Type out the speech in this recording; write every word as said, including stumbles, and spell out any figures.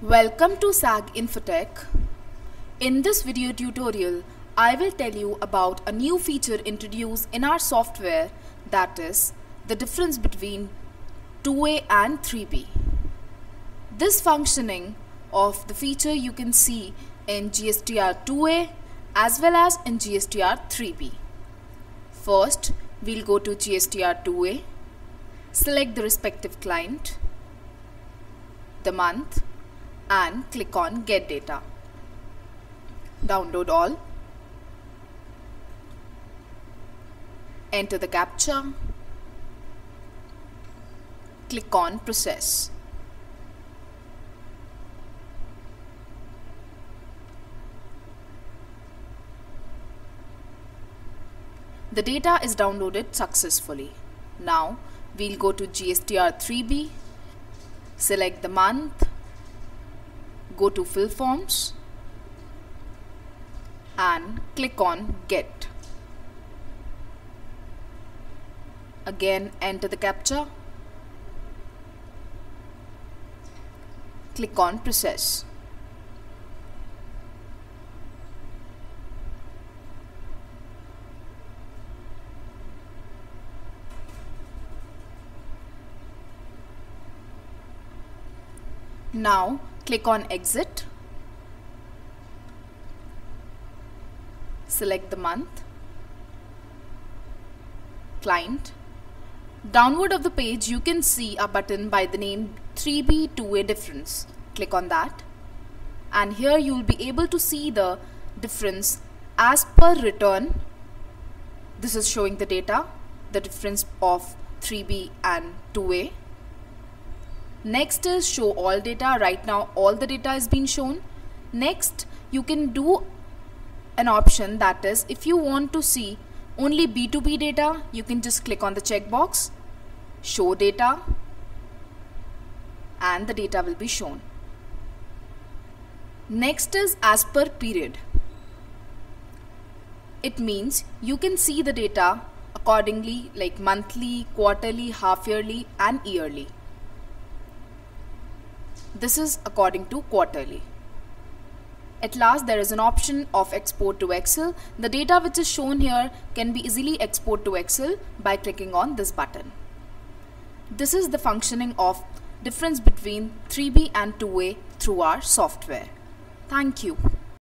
Welcome to S A G Infotech. In this video tutorial, I will tell you about a new feature introduced in our software, that is the difference between two A and three B. This functioning of the feature you can see in G S T R two A as well as in G S T R three B. First, we'll go to G S T R two A, select the respective client, the month, and click on Get Data. Download all. Enter the captcha. Click on Process. The data is downloaded successfully. Now we'll go to G S T R three B, select the month, go to Fill Forms and click on Get. Again enter the captcha. Click on Process. Now click on Exit. Select the month, client. Downward of the page you can see a button by the name three B two A difference. Click on that and here you will be able to see the difference as per return. This is showing the data, the difference of three B and two A. Next is show all data. Right now all the data is being shown. Next you can do an option, that is if you want to see only B two B data, you can just click on the checkbox, show data, and the data will be shown. Next is as per period. It means you can see the data accordingly, like monthly, quarterly, half yearly and yearly. This is according to quarterly. At last, there is an option of export to Excel. The data which is shown here can be easily exported to Excel by clicking on this button. This is the functioning of difference between three B and two A through our software. Thank you.